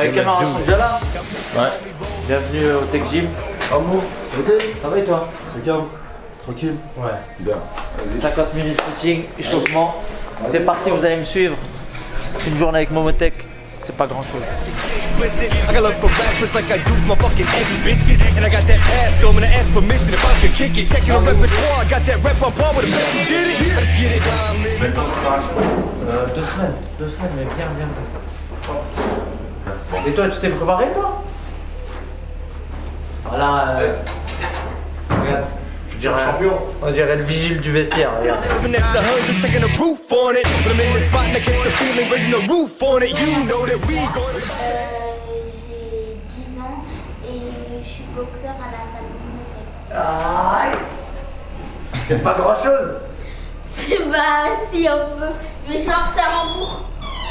Bah, les camarades sont déjà là. Ouais. Bienvenue au Tech Gym. Amour, Ça va et toi? Regarde, tranquille. Ouais. Bien. 50 minutes de footing, échauffement. C'est parti, vous allez me suivre. Une journée avec Momotech, c'est pas grand chose. I got love for rappers like I do my fucking ex-bitches. And I got that pass, though, I'm gonna ask permission if I can kick it. Checking on repertoire, I got that rep on par with the best who did it. Let's get it. 2 semaines. 2 semaines, mais bien. Et toi, tu t'es préparé, toi? Voilà. Regarde. Champion. On dirait le vigile du vestiaire, regarde. Vanessa Hudgens taking a proof on it. But I'm in the spot and I catch the feeling, raising the roof on it. You know that we going. J'ai 10 ans et je suis boxeur à la salle Momotech. Ah, c'est pas grand chose. C'est bah si on peut. Mais je suis en retard en cours.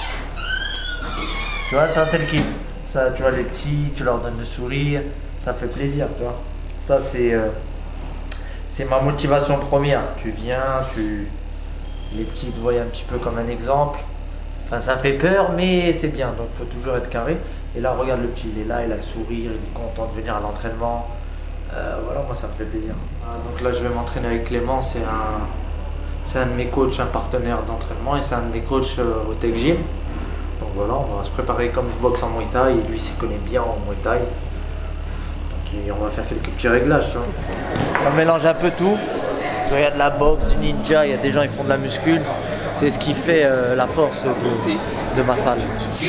Tu vois, ça c'est le kiff. Ça, tu vois, les petits, tu leur donnes le sourire, ça fait plaisir, tu vois. Ça c'est ma motivation première. Tu viens, les petits te voient un petit peu comme un exemple. Enfin, ça fait peur, mais c'est bien, donc il faut toujours être carré. Et là, regarde le petit, il est là, il a le sourire, il est content de venir à l'entraînement. Voilà, moi ça me fait plaisir. Donc là, je vais m'entraîner avec Clément, c'est un de mes coachs, un partenaire d'entraînement, et c'est un de mes coachs au Tech Gym. Donc voilà, on va se préparer comme je boxe en Muay Thai, et lui s'y connaît bien en Muay Thai. Donc on va faire quelques petits réglages, tu vois. On mélange un peu tout. Il y a de la boxe, du ninja, il y a des gens qui font de la muscule. C'est ce qui fait la force de ma salle.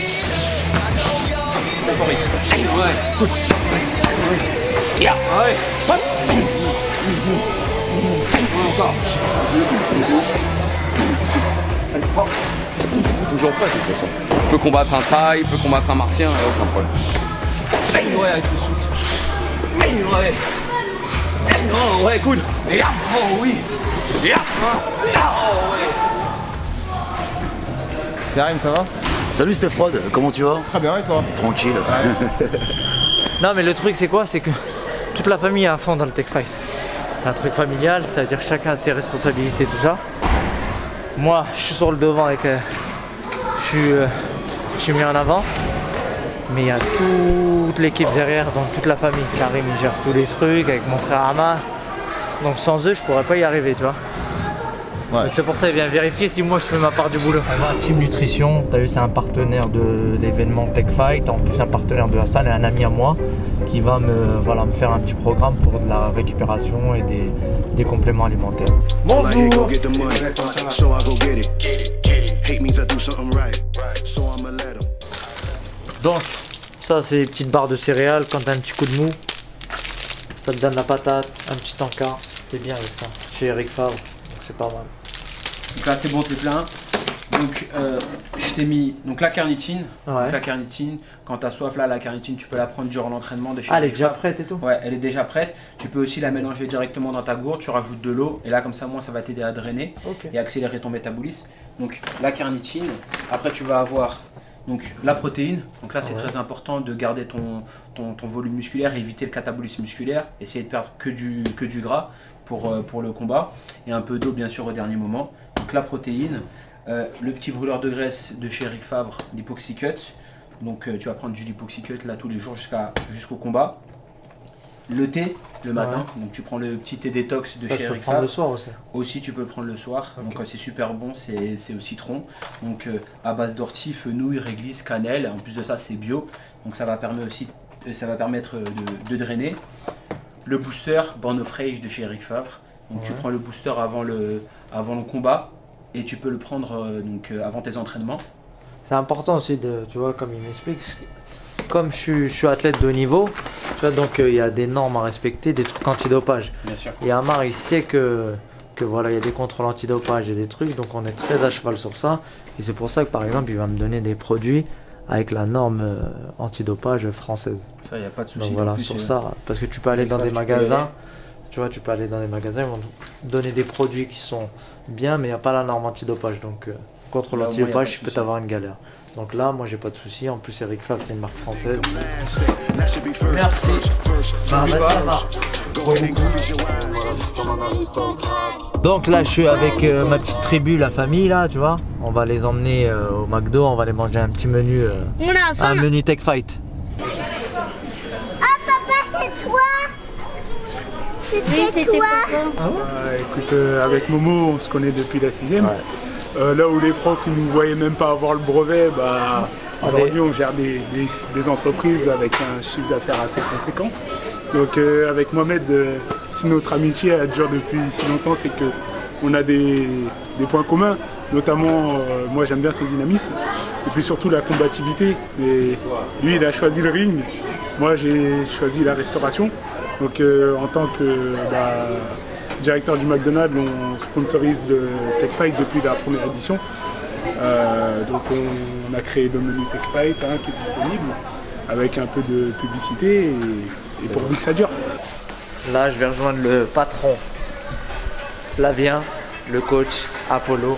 Toujours prêt de toute façon. Il peut combattre un Thaï, il peut combattre un Martien, aucun problème. Ouais, avec le souffle. Ouais. Oh ouais, cool. Oh oui. Oh ouais. Karim, ça va? Salut Stéphane, comment tu vas? Très bien, et toi? Tranquille. Ouais. Non mais le truc c'est quoi? C'est que toute la famille est à fond dans le tech fight. C'est un truc familial, c'est-à-dire que chacun a ses responsabilités, tout ça. Moi, je suis sur le devant avec... je suis mis en avant. Mais il y a toute l'équipe derrière, donc toute la famille. Karim il gère tous les trucs avec mon frère Ama. Donc sans eux, je pourrais pas y arriver, tu vois. Ouais. Donc c'est pour ça qu'il vient vérifier si moi je fais ma part du boulot. Team Nutrition, t'as vu, c'est un partenaire de l'événement Tech Fight, en plus un partenaire de la salle et un ami à moi qui va me faire un petit programme pour de la récupération et des compléments alimentaires. Bonjour. Donc, ça c'est les petites barres de céréales. Quand t'as un petit coup de mou, ça te donne la patate, un petit encas. T'es bien avec ça. Chez Eric Favre, donc c'est pas mal. Donc là c'est bon, t'es plein. Donc je t'ai mis la carnitine. Ouais. Donc, la carnitine, quand t'as soif là, la carnitine tu peux la prendre durant l'entraînement de chez Ah, elle est Eric déjà Favre. prête et tout? Ouais, elle est déjà prête. Tu peux aussi la mélanger directement dans ta gourde, tu rajoutes de l'eau et là comme ça moi ça va t'aider à drainer et accélérer ton métabolisme. Donc la carnitine, après tu vas avoir donc la protéine. Donc là c'est très important de garder ton volume musculaire et éviter le catabolisme musculaire, essayer de perdre que du gras pour le combat et un peu d'eau bien sûr au dernier moment. Donc la protéine, le petit brûleur de graisse de chez Eric Favre, l'Hypoxycut. Donc tu vas prendre du Lipoxycut là tous les jours jusqu'au combat. Le thé le matin, donc tu prends le petit thé détox de chez Eric Favre. Le soir aussi. Aussi tu peux le prendre le soir, donc c'est super bon, c'est au citron, donc à base d'ortie, fenouil, réglisse, cannelle, en plus de ça c'est bio, donc ça va permettre de drainer. Le booster Born of Rage de chez Eric Favre, donc tu prends le booster avant le combat et tu peux le prendre avant tes entraînements. C'est important aussi de, tu vois, comme il m'explique, comme je suis athlète de haut niveau, tu vois, donc il y a des normes à respecter, des trucs antidopage. Bien sûr. Et Amar il sait que voilà, il y a des contrôles antidopage et des trucs, donc on est très à cheval sur ça. Et c'est pour ça que par exemple il va me donner des produits avec la norme antidopage française. Ça, il n'y a pas de souci. Donc voilà, sur ça, parce que tu peux aller dans des magasins, tu vois, tu peux aller dans des magasins, ils vont te donner des produits qui sont bien, mais il n'y a pas la norme antidopage. Donc contre l'antidopage, tu peux t'avoir une galère. Donc là, moi j'ai pas de soucis. En plus, Eric Favre, c'est une marque française. Merci. Bah, vas-y, Amar. Donc là je suis avec ma petite tribu, la famille là, tu vois. On va les emmener au McDo, on va aller manger un petit menu, un menu Tech Fight. Ah papa, c'est toi. C'était toi. Ah ouais. Écoute, avec Momo, on se connaît depuis la 6e. Ouais. Là où les profs ils nous voyaient même pas avoir le brevet, bah, aujourd'hui on gère des entreprises avec un chiffre d'affaires assez conséquent. Donc avec Mohamed, si notre amitié elle dure depuis si longtemps, c'est qu'on a des points communs. Notamment, moi j'aime bien son dynamisme et puis surtout la combativité. Et lui il a choisi le ring, moi j'ai choisi la restauration. Donc en tant que directeur du McDonald's, on sponsorise le Tech Fight depuis la première édition. Donc on a créé le menu Tech Fight qui est disponible avec un peu de publicité et pourvu que ça dure. Là je vais rejoindre le patron Flavien, le coach Apollo.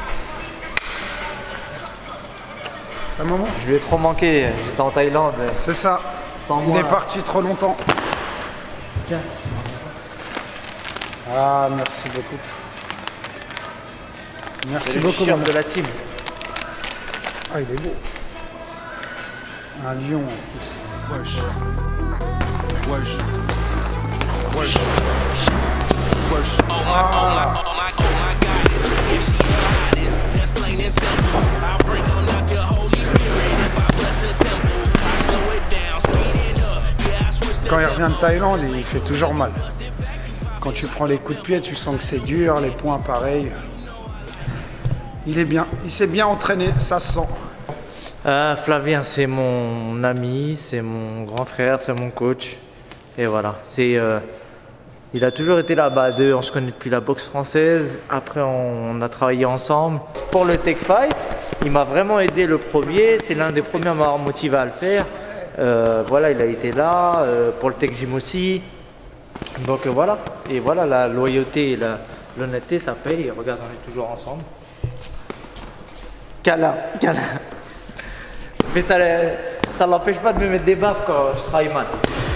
C'est un moment. Je lui ai trop manqué, j'étais en Thaïlande. C'est ça. Il est parti trop longtemps. Tiens. Ah, merci beaucoup. Merci beaucoup. Le de la team. Ah, il est beau. Un lion en plus. Quand il revient de Thaïlande, il fait toujours mal. Quand tu prends les coups de pied, tu sens que c'est dur, les points pareils. Il est bien, il s'est bien entraîné, ça se sent. Flavien, c'est mon ami, c'est mon grand frère, c'est mon coach. Et voilà, il a toujours été là-bas. On se connaît depuis la boxe française. Après, on a travaillé ensemble. Pour le Tech Fight, il m'a vraiment aidé le premier. C'est l'un des premiers à m'avoir motivé à le faire. Voilà, il a été là. Pour le Tech Gym aussi. Donc voilà. Et voilà, la loyauté et l'honnêteté, ça paye. Regarde, on est toujours ensemble. Câlin, câlin. Mais ça ne l'empêche pas de me mettre des baffes quand je travaille mal.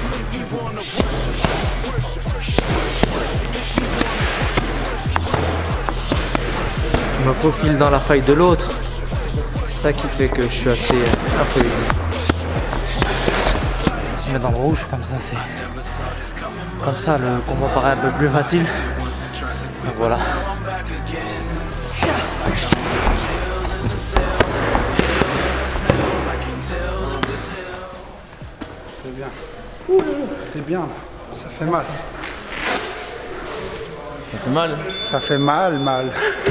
Je me faufile dans la faille de l'autre. C'est ça qui fait que je suis assez imposé. Je me mets dans le rouge, comme ça c'est. Comme ça le combat paraît un peu plus facile. Donc voilà. C'est bien. C'est bien là. Ça fait mal. Ça fait mal? Ça fait mal.